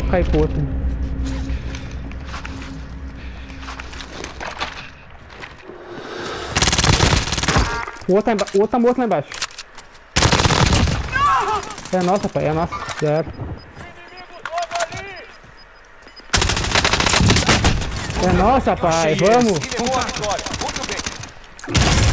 cair pro outro. O outro tá morto lá embaixo. É nossa, pai, é nossa. Já era. É nossa, pai, vamos. E levou a vitória. Muito bem.